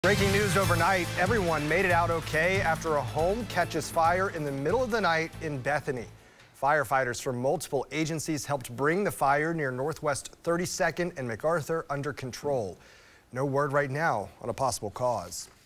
Breaking news overnight, everyone made it out okay after a home catches fire in the middle of the night in Bethany. Firefighters from multiple agencies helped bring the fire near Northwest 32nd and MacArthur under control. No word right now on a possible cause.